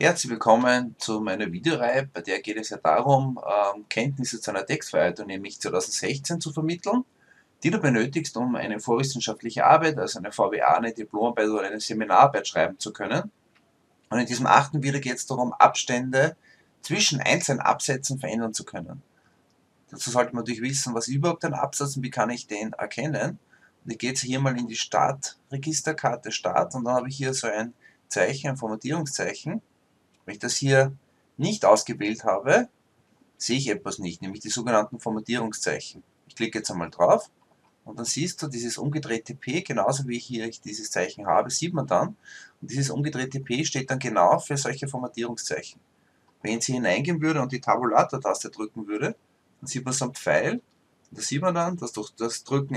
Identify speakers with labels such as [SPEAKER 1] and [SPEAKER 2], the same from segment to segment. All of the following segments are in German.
[SPEAKER 1] Herzlich willkommen zu meiner Videoreihe, bei der geht es ja darum, Kenntnisse zu einer Textverarbeitung, nämlich 2016 zu vermitteln, die du benötigst, um eine vorwissenschaftliche Arbeit, also eine VWA, eine Diplomarbeit oder eine Seminararbeit schreiben zu können. Und in diesem achten Video geht es darum, Abstände zwischen einzelnen Absätzen verändern zu können. Dazu sollte man natürlich wissen, was ist überhaupt ein Absatz und wie kann ich den erkennen. Und ich gehe jetzt hier mal in die Startregisterkarte Start und dann habe ich hier so ein Zeichen, ein Formatierungszeichen. Wenn ich das hier nicht ausgewählt habe, sehe ich etwas nicht, nämlich die sogenannten Formatierungszeichen. Ich klicke jetzt einmal drauf und dann siehst du dieses umgedrehte P, genauso wie hier ich dieses Zeichen habe, sieht man dann. Und dieses umgedrehte P steht dann genau für solche Formatierungszeichen. Wenn ich sie hineingehen würde und die Tabulator-Taste drücken würde, dann sieht man so einen Pfeil. Und da sieht man dann, dass durch das Drücken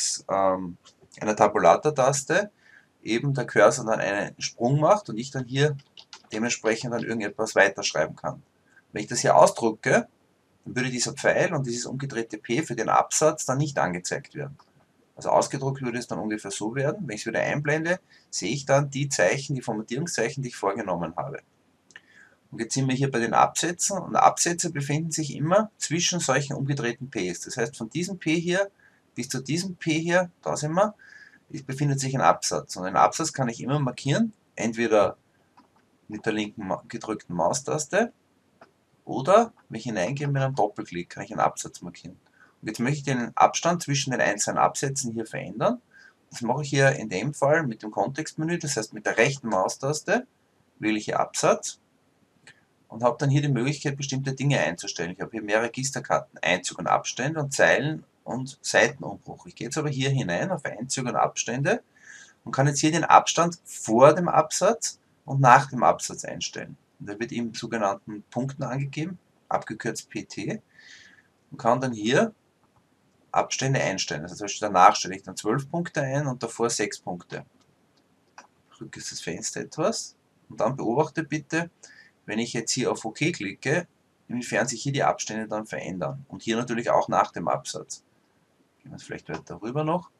[SPEAKER 1] einer Tabulator-Taste eben der Cursor dann einen Sprung macht und ich dann hier dementsprechend dann irgendetwas weiterschreiben kann. Wenn ich das hier ausdrucke, dann würde dieser Pfeil und dieses umgedrehte P für den Absatz dann nicht angezeigt werden. Also ausgedruckt würde es dann ungefähr so werden. Wenn ich es wieder einblende, sehe ich dann die Zeichen, die Formatierungszeichen, die ich vorgenommen habe. Und jetzt sind wir hier bei den Absätzen und Absätze befinden sich immer zwischen solchen umgedrehten Ps. Das heißt, von diesem P hier bis zu diesem P hier, da sind wir, befindet sich ein Absatz. Und einen Absatz kann ich immer markieren, entweder mit der linken gedrückten Maustaste oder wenn ich hineingehe mit einem Doppelklick, kann ich einen Absatz markieren. Und jetzt möchte ich den Abstand zwischen den einzelnen Absätzen hier verändern. Das mache ich hier in dem Fall mit dem Kontextmenü, das heißt mit der rechten Maustaste wähle ich hier Absatz und habe dann hier die Möglichkeit, bestimmte Dinge einzustellen. Ich habe hier mehrere Registerkarten, Einzug und Abstände und Zeilen- und Seitenumbruch. Ich gehe jetzt aber hier hinein auf Einzüge und Abstände und kann jetzt hier den Abstand vor dem Absatz und nach dem Absatz einstellen. Und der wird in sogenannten Punkten angegeben, abgekürzt PT, und kann dann hier Abstände einstellen. Also zum Beispiel danach stelle ich dann 12 Punkte ein und davor 6 Punkte. Ich rücke jetzt das Fenster etwas und dann beobachte bitte, wenn ich jetzt hier auf OK klicke, inwiefern sich hier die Abstände dann verändern. Und hier natürlich auch nach dem Absatz. Gehen wir es vielleicht weiter rüber noch.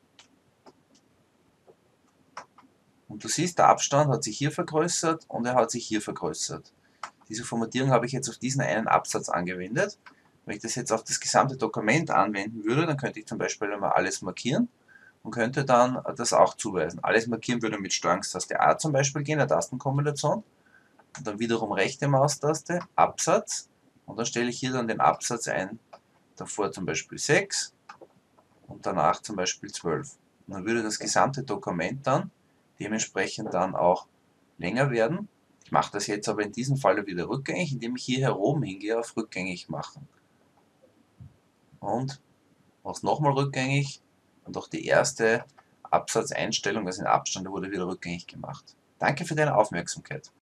[SPEAKER 1] Und du siehst, der Abstand hat sich hier vergrößert und er hat sich hier vergrößert. Diese Formatierung habe ich jetzt auf diesen einen Absatz angewendet. Wenn ich das jetzt auf das gesamte Dokument anwenden würde, dann könnte ich zum Beispiel einmal alles markieren und könnte dann das auch zuweisen. Alles markieren würde mit Steuerungstaste A zum Beispiel gehen, eine Tastenkombination. Und dann wiederum rechte Maustaste, Absatz. Und dann stelle ich hier dann den Absatz ein, davor zum Beispiel 6 und danach zum Beispiel 12. Und dann würde das gesamte Dokument dann dementsprechend dann auch länger werden. Ich mache das jetzt aber in diesem Falle wieder rückgängig, indem ich hier heroben hingehe auf Rückgängig machen. Und mache es nochmal rückgängig und auch die erste Absatzeinstellung, also den Abstand, wurde wieder rückgängig gemacht. Danke für deine Aufmerksamkeit.